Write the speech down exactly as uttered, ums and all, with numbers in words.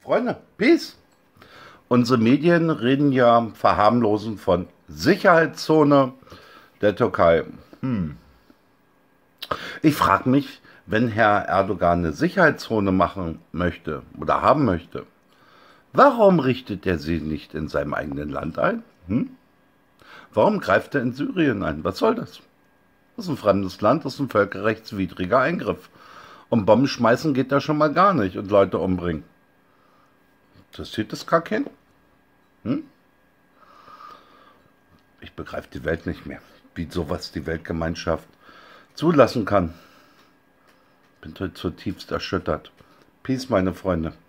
Freunde, Peace. Unsere Medien reden ja verharmlosend von Sicherheitszone der Türkei. Hm. Ich frage mich, wenn Herr Erdogan eine Sicherheitszone machen möchte oder haben möchte, warum richtet er sie nicht in seinem eigenen Land ein? Hm? Warum greift er in Syrien ein? Was soll das? Das ist ein fremdes Land, das ist ein völkerrechtswidriger Eingriff. Und Bomben schmeißen geht da schon mal gar nicht und Leute umbringen. Interessiert das gar keinen? Hm? Ich begreife die Welt nicht mehr, wie sowas die Weltgemeinschaft zulassen kann. Bin zutiefst erschüttert. Peace, meine Freunde.